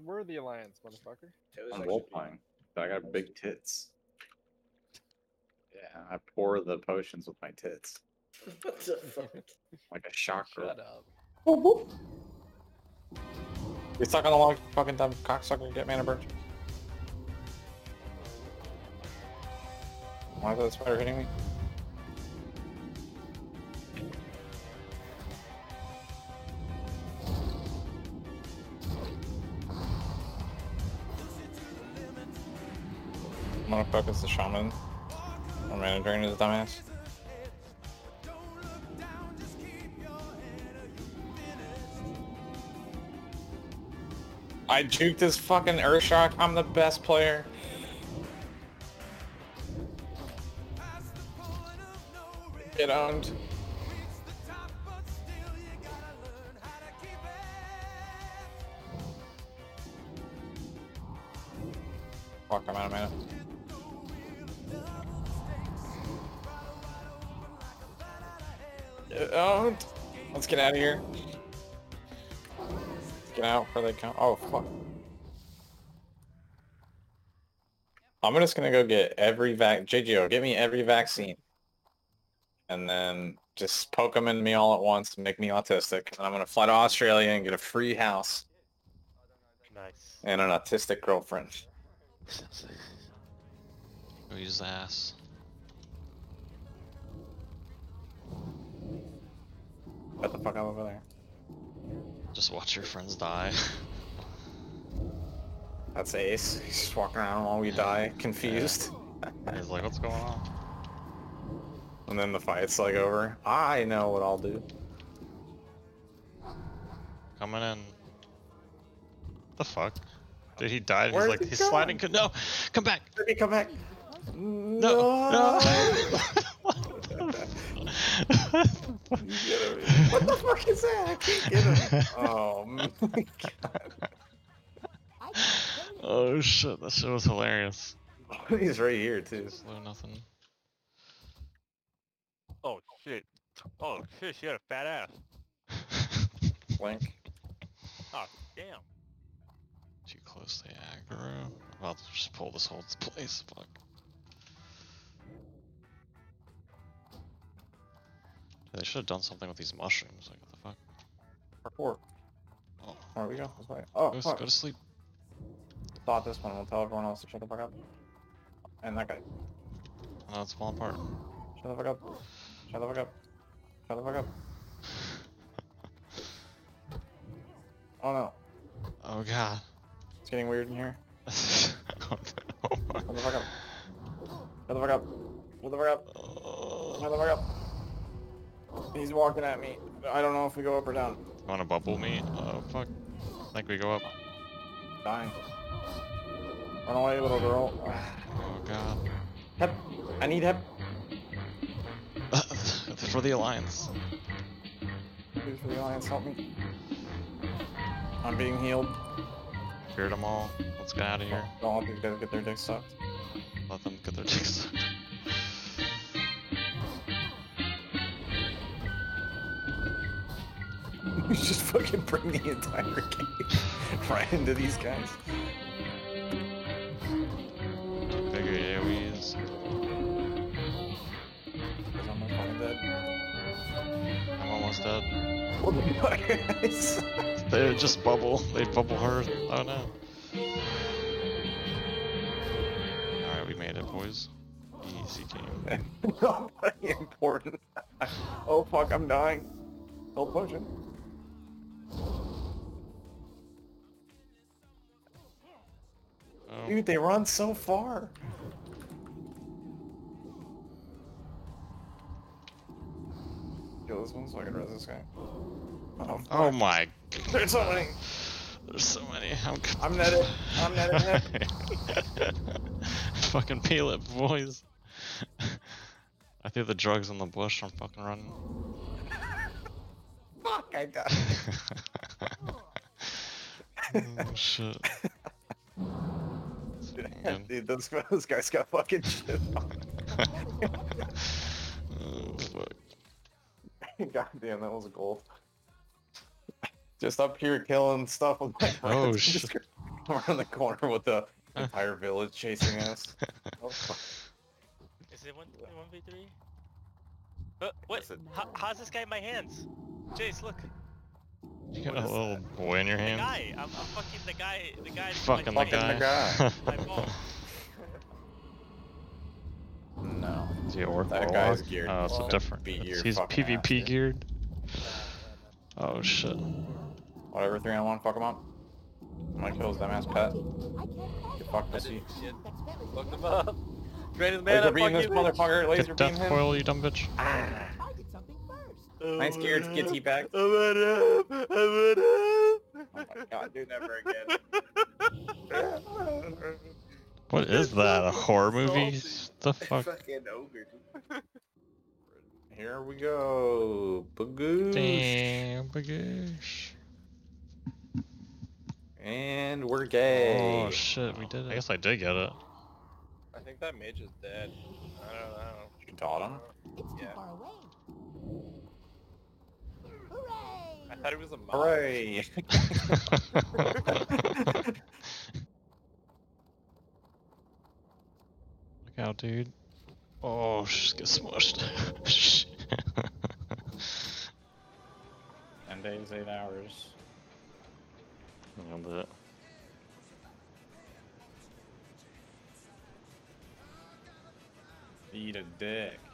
we're the alliance, motherfucker. I'm role playing. But I got big tits. Yeah, I pour the potions with my tits. What the fuck? Like a chakra. Shut up. Whoop, whoop. You're stuck on the log, fucking dumb cocksucker. Get mana burnt. Why is that spider hitting me? I'm gonna focus the shaman. Or mana drain is dumbass. I juked this fucking Earthshock. I'm the best player. Get owned. Fuck, I'm out of mana. Get owned. Let's get out of here. Get out before they come. Oh, fuck. I'm just gonna go get every JGO, get me every vaccine. And then just poke them into me all at once and make me autistic. And I'm gonna fly to Australia and get a free house. Nice. And an autistic girlfriend. Go use the ass. Get the fuck out over there. Just watch your friends die. That's Ace. He's just walking around while we die, confused. He's like, what's going on? And then the fight's like over. I know what I'll do. Coming in. The fuck? Dude, he died. Where's He's like, he he's going? sliding. No, come back. Baby, come back. No, no. What the fuck is that? I can't get him. Oh my god. Oh shit, that shit was hilarious. He's right here too. Slow nothing. Oh shit. Oh shit, she got a fat ass. Blink. Oh damn. Too close to aggro. I'll just pull this whole place. Fuck. They should have done something with these mushrooms. Like, what the fuck? Parkour. Oh, There we go. This way. Oh, go, fuck. go to sleep. Thought this one will tell everyone else to shut the fuck up. And that guy. Oh, it's falling apart. Shut the fuck up. Shut the fuck up. Shut the fuck up. Oh no. Oh god. It's getting weird in here. Oh, Shut the fuck up. Shut the fuck up. Shut the fuck up. no. Shut the fuck up. He's walking at me. I don't know if we go up or down. You wanna bubble me? Oh fuck. I think we go up. Dying. Run away, little girl. Oh god. Hep. I need hep. For the Alliance. Please, for the Alliance, help me. I'm being healed. Feared them all. Let's get out of here. Don't let these guys get their dicks sucked. Let them get their dicks sucked. You just fucking bring the entire game right into these guys. Bigger AoEs. Because I'm fucking dead. I'm almost dead. Oh my guys. They just bubble. They bubble her. Oh no. Alright, we made it, boys. Easy team. Not very important. Oh fuck, I'm dying. Health potion. Oh. Dude, they run so far. Kill this one so I can res this guy. Oh, Oh my. there's so many. There's so many. I'm netted. I'm netted. Fucking peel it, boys. I threw the drugs in the bush. I'm fucking running. Fuck, I died. Oh shit. Good. Dude, those guys got fucking shit on. Oh fuck. God damn, that was gold. Just up here killing stuff with my friends. Oh, Just shit. Around the corner with the entire village chasing us. Oh, fuck. Is it 1v3? What? Is it- How's this guy in my hands? Jace, look. You got What a is little that? boy in your The hands. guy. I'm fucking the guy. The guy. Fucking the fucking the guy. My fault. No. Is he orc That warlock? guy's geared. Oh, it's to a different. beat your He's fucking PvP ass, dude. geared. Oh shit. Whatever, 3-on-1, fuck him up. I'm gonna kill his dumbass pet. You fuck this you. Shit. Fuck them up. Greatest Laser man, beam this motherfucker, laser Get beam death him. coil, you dumb bitch. Nice gear to get teabagged. Oh Oh my god, dude, never again. What is that? A horror movie? The fuck? Fucking ogre. Here we go. Bagoosh. Damn, bagoosh. And we're gay. Oh shit, we did it. I guess I did get it. I think that mage is dead. I don't know. You taught him? Yeah. I thought it was a mob. Hooray! Look out, dude. Oh, just get smushed. 10 days, 8 hours. Nailed it. Eat a dick.